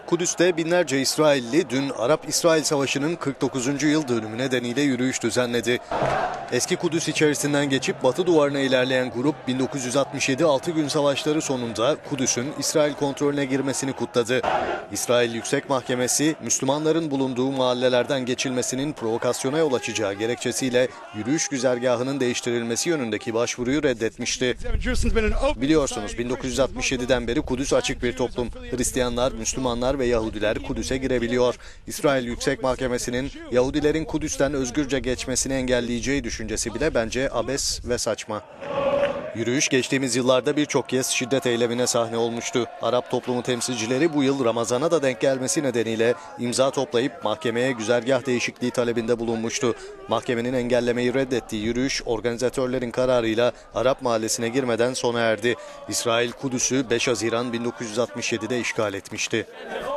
Kudüs'te binlerce İsrailli dün Arap-İsrail Savaşı'nın 49. yıl dönümü nedeniyle yürüyüş düzenledi. Eski Kudüs içerisinden geçip Batı duvarına ilerleyen grup 1967 6 gün savaşları sonunda Kudüs'ün İsrail kontrolüne girmesini kutladı. İsrail Yüksek Mahkemesi Müslümanların bulunduğu mahallelerden geçilmesinin provokasyona yol açacağı gerekçesiyle yürüyüş güzergahının değiştirilmesi yönündeki başvuruyu reddetmişti. Biliyorsunuz 1967'den beri Kudüs açık bir toplum. Hristiyanlar, Müslümanlar ve Yahudiler Kudüs'e girebiliyor. İsrail Yüksek Mahkemesi'nin Yahudilerin Kudüs'ten özgürce geçmesini engelleyeceği düşüncesi bile bence abes ve saçma. Yürüyüş geçtiğimiz yıllarda birçok kez şiddet eylemine sahne olmuştu. Arap toplumu temsilcileri bu yıl Ramazan'a da denk gelmesi nedeniyle imza toplayıp mahkemeye güzergah değişikliği talebinde bulunmuştu. Mahkemenin engellemeyi reddettiği yürüyüş organizatörlerin kararıyla Arap mahallesine girmeden sona erdi. İsrail Kudüs'ü 5 Haziran 1967'de işgal etmişti.